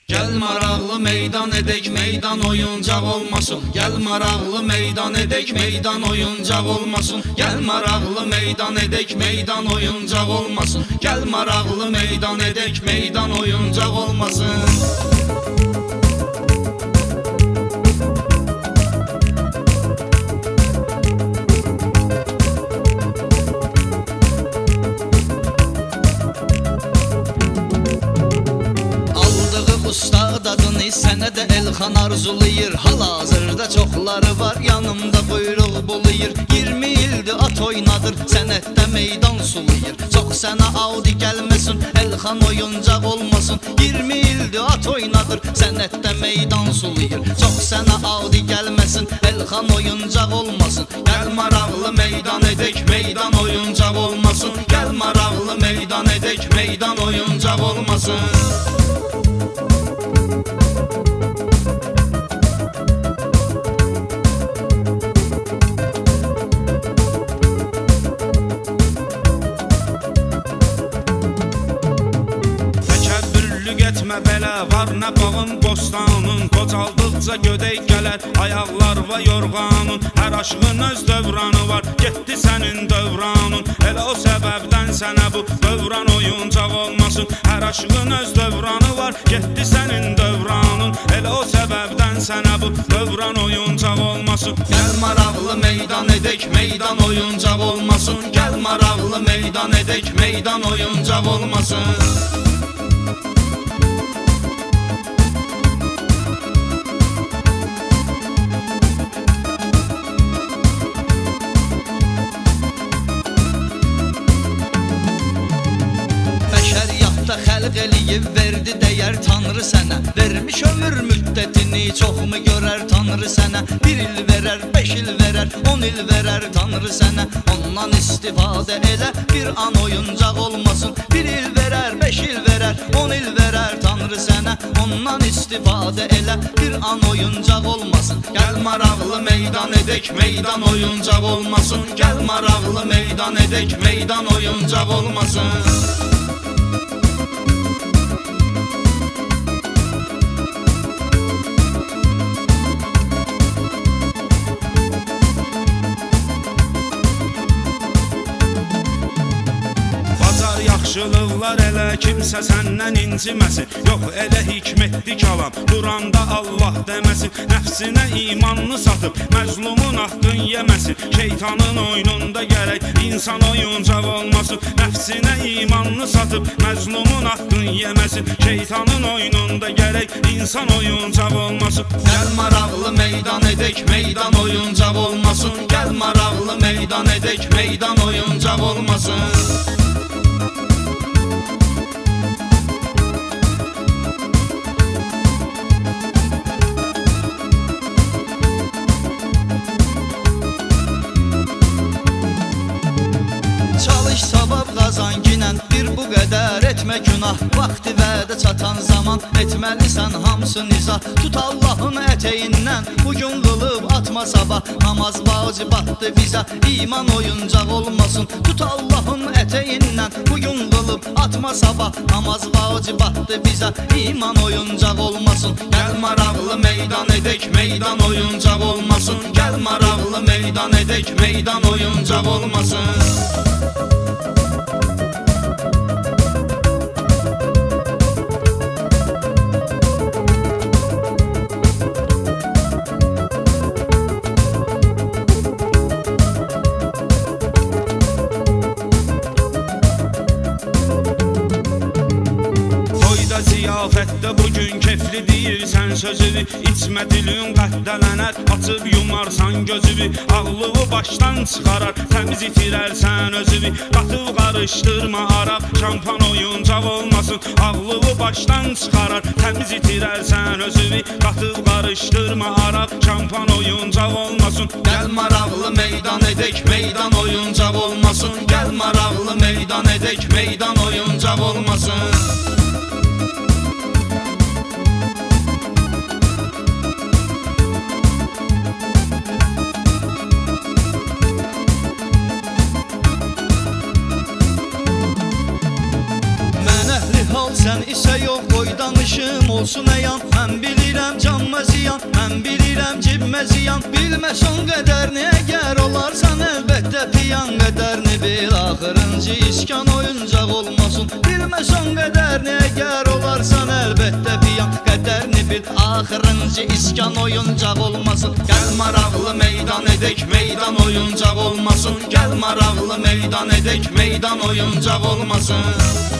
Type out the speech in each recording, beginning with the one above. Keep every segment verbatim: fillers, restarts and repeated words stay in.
Gel maraqlı meydan edək, meydan oyuncaq olmasın. Gel maraqlı meydan edək, meydan oyuncaq olmasın. Gel maraqlı meydan edək, meydan oyuncaq olmasın. Gel maraqlı meydan edək, meydan oyuncaq olmasın. Ustad adını sənə də Elxan arzulayır. Hal-hazırda çoxları var, yanımda buyruq bulayır. iyirmi ildir at oynadır, sənətdə meydan sulayır. Çox sənə Audi gəlməsin, Elxan oyuncaq olmasın. iyirmi ildir at oynadır, sənətdə meydan sulayır. Çox sənə Audi gəlməsin, Elxan oyuncaq olmasın. Gəl maraqlı meydan edək, meydan oyuncaq olmasın. Gəl maraqlı meydan edək, meydan oyuncaq olmasın. Getmə belə, var nə bağın, bostanın. Qocaldıqca gödək gələr, ayaqlar və yorğanın. Hər aşığın öz dövranı var, getdi sənin dövranın. Elə o səbəbdən sənə bu dövran oyuncaq olmasın. Hər aşığın öz dövranı var, getdi sənin dövranın. Elə o səbəbdən sənə bu dövran oyuncaq olmasın. Gəl maraqlı meydan edək, meydan oyuncaq olmasın. Gəl maraqlı meydan edək, meydan oyuncaq olmasın. Xəlq eləyib verdi dəyər Tanrı sənə. Vermiş ömür müddətini çoxmu görər Tanrı sənə. Bir il verər, beş il verər, on il verər Tanrı sənə. Ondan istifadə elə, bir an oyuncaq olmasın. Bir il verər, beş il verər, on il verər Tanrı sənə. Ondan istifadə elə, bir an oyuncaq olmasın. Gəl maraqlı meydan edək, meydan oyuncaq olmasın. Gəl maraqlı meydan edək, meydan oyuncaq olmasın. Yaxşılıqlar elə kimsə səndən inciməsin. Yox elə hikmətli kalam, Quranda Allah deməsin. Nəfsinə imanını satıb, məzlumun haqqın yeməsin. Şeytanın oyununda gərək insan oyuncaq olmasın. Nəfsinə imanını satıb, məzlumun haqqın yeməsin. Şeytanın oyununda gərək insan oyuncaq olmasın. Gəl maraqlı meydan edək, meydan oyuncaq olmasın. Gəl maraqlı meydan edək, meydan oyuncaq olmasın. Çalış savab qazan ginən, bir bu qədər etmə günah. Vaxtı vədə çatan zaman etməlisən hamısı nizah. Tut Allahın ətəyindən, bugün qılıb atma sabah. Namaz vacibatdır bizə, iman oyuncaq olmasın. Tut Allahın ətəyindən, bugün qılıb atma sabah. Namaz vacibatdır bizə, iman oyuncaq olmasın. Gəl maraqlı meydan edək, meydan oyuncaq olmasın. Gəl maraqlı meydan edək, meydan oyuncaq olmasın. Ziyafətdə bugün kefli deyirsən sözünü. İçmə dilin qəddələnər, açıb yumarsan gözünü. Ağlığı başdan çıxarar, təmiz itirərsən özünü. Qatıb qarışdırma araq, şampan oyuncaq olmasın. Ağlığı başdan çıxarar, təmiz itirərsən özünü. Qatıb qarışdırma araq, şampan oyuncaq olmasın. Gəl maraqlı meydan edək, meydan oyuncaq olmasın. Gəl maraqlı meydan edək, meydan oyuncaq olmasın. Sən isə yox qoy danışım olsun əyan. Mən bilirəm canma ziyan, mən bilirəm cibmə ziyan. Bilmə son qədərini, əgər olarsan əlbəttə piyan. Qədərini bil, axırıncı iskan oyuncaq olmasın. Bilmə son qədərini, əgər olarsan əlbəttə piyan. Qədərini bil, axırıncı iskan oyuncaq olmasın. Gəl maraqlı meydan edək, meydan oyuncaq olmasın. Gəl maraqlı meydan edək, meydan oyuncaq olmasın.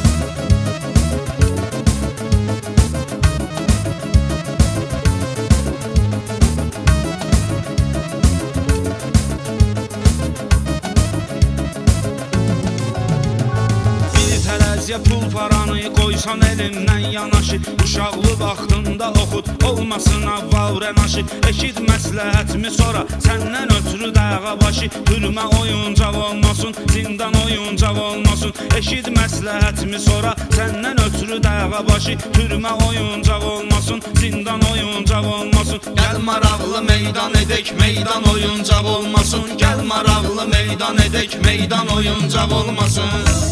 Pul paranı qoysan elimdən yanaşı. Uşaqlı vaxtında oxud, olmasın avval rənaşı. Eşit məsləhətimi sonra, səndən ötürü dağa başı. Türmə oyuncaq olmasın, zindan oyuncaq olmasın. Eşit məsləhətimi sonra, səndən ötürü dağa başı. Türmə oyuncaq olmasın, zindan oyuncaq olmasın. Gəl maraqlı meydan edək, meydan oyuncaq olmasın. Gəl maraqlı meydan edək, meydan oyuncaq olmasın.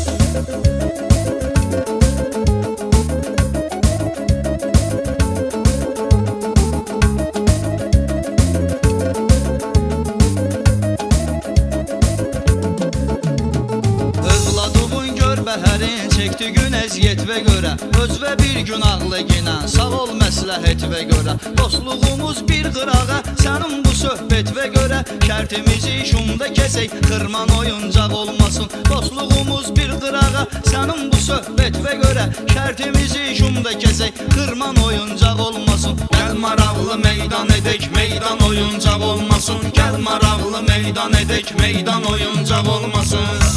Bəhərin çəkdi gün əziyyət və görə, öz və bir gün ağlı ginən, sağ ol məsləhət və görə. Dostluğumuz bir qırağa, sənin bu söhbət və görə. Şərtimizi şumda kəsək, xırman oyuncaq olmasın. Dostluğumuz bir qırağa, sənin bu söhbət və görə. Şərtimizi şumda kəsək, xırman oyuncaq olmasın. Gəl maraqlı meydan edək, meydan oyuncaq olmasın. Gəl maraqlı meydan edək, meydan oyuncaq olmasın.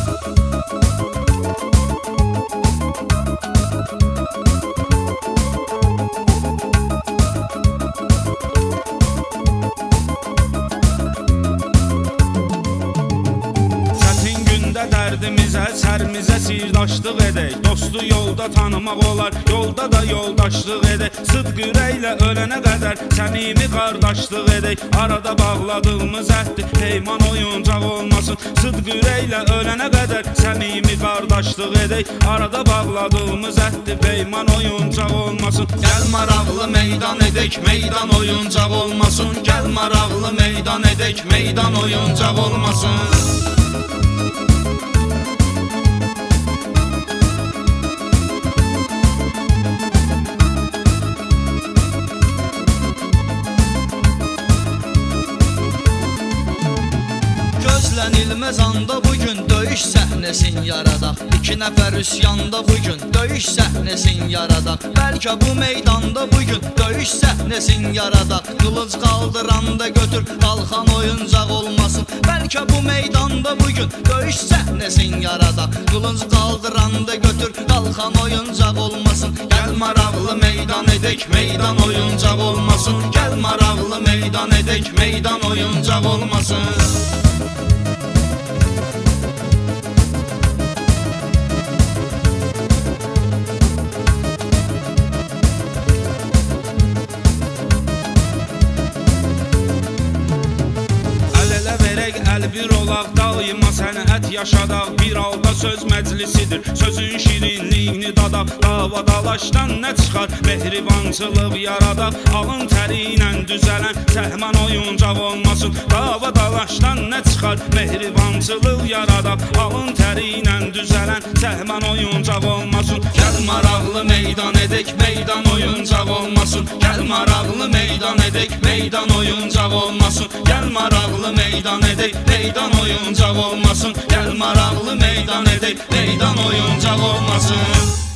Dərdimizə, sərimizə sirdaşlıq edək. Dostu yolda tanımaq olar, yolda da yoldaşlıq edək. Sıdq ürəklə ölənə qədər səmimi qardaşlıq edək. Arada bağladığımız əhdi peyman oyuncaq olmasın. Sıdq ürəklə ölənə qədər səmimi qardaşlıq edək. Arada bağladığımız əhdi peyman oyuncaq olmasın. Gəl maraqlı meydan edək, meydan oyuncaq olmasın. Gəl maraqlı meydan edək, meydan oyuncaq olmasın. Gözlənilməz anda bugün döyüş səhnəsin yaradaq. İki nəfər üsyanda bugün döyüş səhnəsin yaradaq. Bəlkə bu meydanda bugün döyüş səhnəsin yaradaq. Qılınc qaldıranda götür, qalxan oyuncaq olmasın. Bəlkə bu meydanda bugün döyüş səhnəsin yaradaq. Qılınc qaldıranda götür, qalxan oyuncaq olmasın. Gəl maraqlı meydan edək, meydan oyuncaq olmasın. Gəl maraqlı meydan edək, meydan oyuncaq olmasın. Əl bir olaq, daima sənət yaşadaq. Bir halda söz məclisidir, sözün şirinliyini dadaq. Dava dalaşdan nə çıxar, mehribançılıq yaradaq. Alın təri ilə düzələn səhman oyuncaq olmasın. Dava dalaşdan nə çıxar, mehribançılıq yaradaq. Alın təri ilə düzələn səhman oyuncaq olmasın. Gəl maraqlı meydan edək, meydan oyuncaq olmasın. Gəl maraqlı meydan edək, meydan oyuncaq olmasın. Gəl maraqlı meydan edək, meydan oyuncaq olmasın. Gəl maraqlı meydan edək, meydan oyuncaq olmasın.